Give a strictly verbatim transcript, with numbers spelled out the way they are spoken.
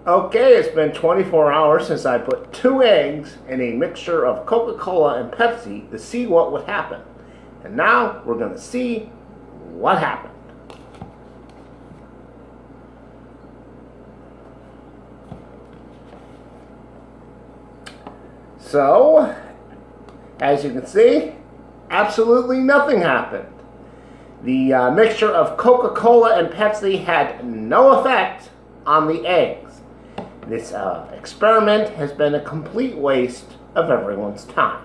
Okay, it's been twenty-four hours since I put two eggs in a mixture of Coca-Cola and Pepsi to see what would happen. And now we're going to see what happened. So, as you can see, absolutely nothing happened. The uh, mixture of Coca-Cola and Pepsi had no effect on the eggs. This uh, experiment has been a complete waste of everyone's time.